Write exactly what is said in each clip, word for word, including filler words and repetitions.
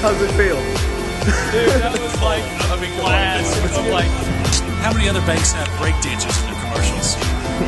How's it feel? Dude, that was like a class of like, how many other banks have break dancers in their commercials?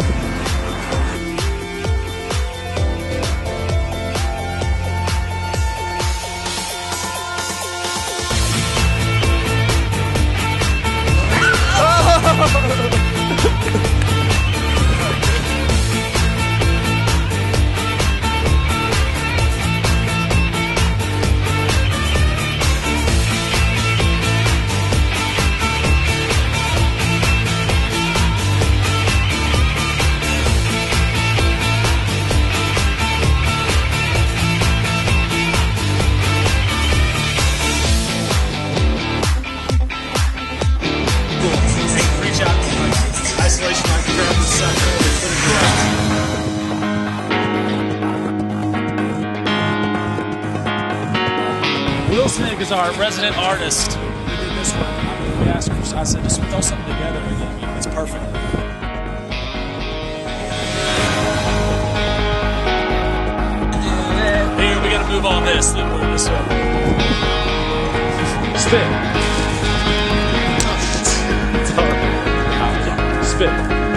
Isolation like the ground is sucker. Will Smith is our resident artist. We did this one. We asked him, I said, just throw something together and it's perfect. Here, we gotta move on this. Then move this way. Spin. It's hard. Spit.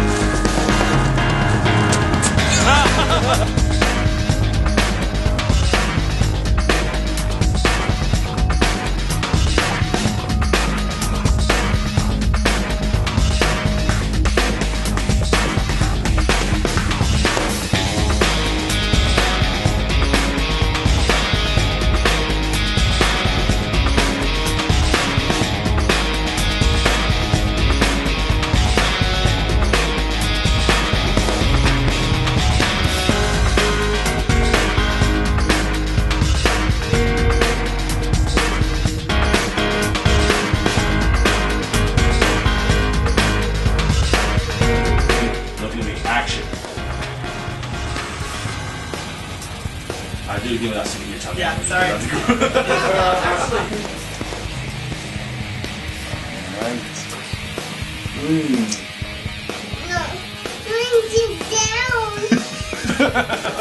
I do give it that sticking your tongue. Yeah, sorry. Alright. Mmm. No, bring you down.